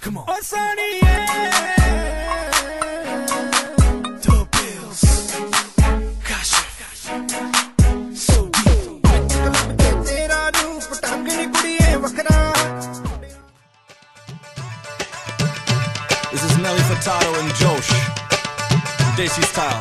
Come on. This is Nelly, Furtado, and Josh. Desi style.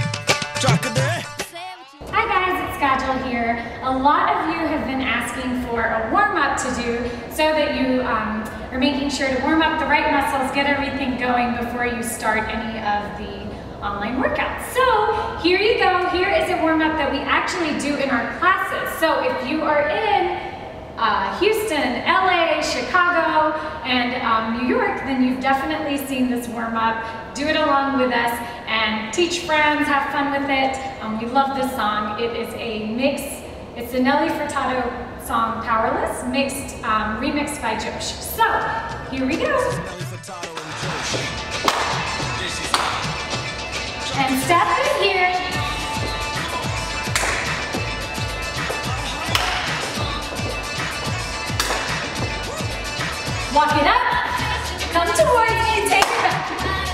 Hi guys, it's Kajal here. A lot of you have been asking for a warm-up to do so that you are making sure to warm up the right muscles, get everything going before you start any of the online workouts. So here you go. Here is a warm-up that we actually do in our classes. So if you are in Houston, LA, Chicago, and New York, then you've definitely seen this warm-up. Do it along with us and teach friends, have fun with it. We love this song. It is a mix. It's the Nelly Furtado song Powerless, remixed by Josh. So here we go. And step in here. Walk it up, come towards me, take it back.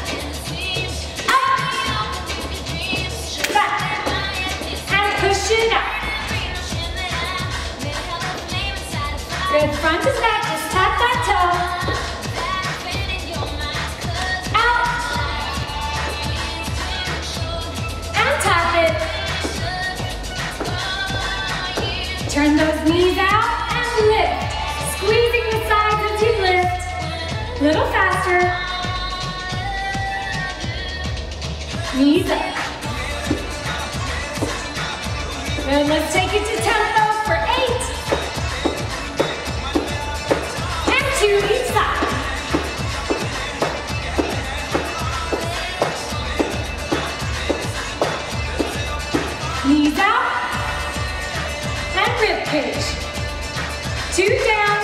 Up, back, and push it out. Good, front is back, just tap that toe. Out, and tap it. Turn those knees out and lift, squeezing the sides as you lift. Little faster. Knees up. Good, let's take it to tempo for 8. And 2 each side. Knees out. And rib cage. 2 down.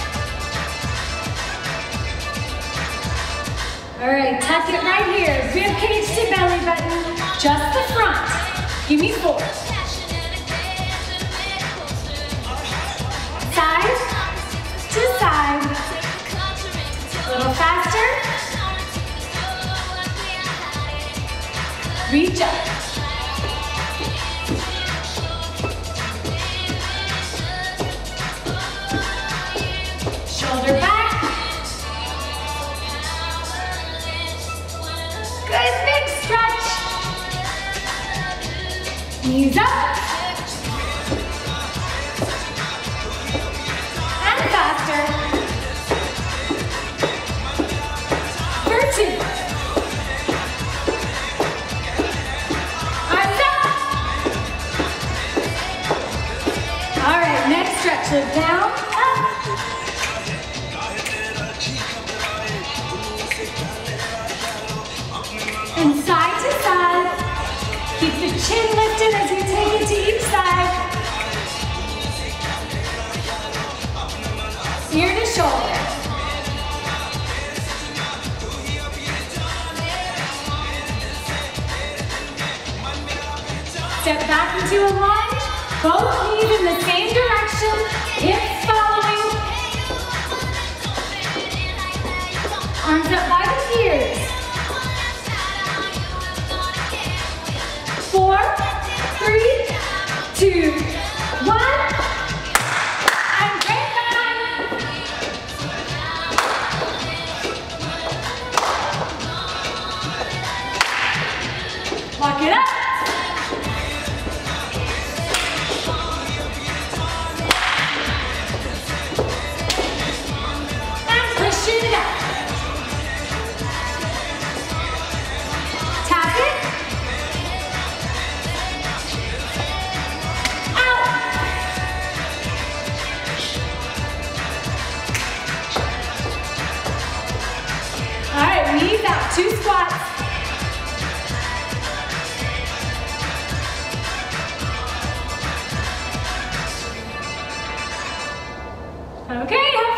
All right, tuck it right here. Rib cage to belly button, just the front. Give me 4. Side to side. A little faster. Reach up. Shoulder back. Good, big stretch. Knees up. And faster. For 2. Arms up. All right, next stretch. Look down, up. And side to side. Keep the chin lifted as you take it to each side. Ear to shoulder. Step back into a lunge. Both knees in the same direction. Hips following. Arms up by the ears. 4, 3, 2, 1. And grapevine. Walk it up. And push it out. Tap it. Knees out, 2 squats. Okay,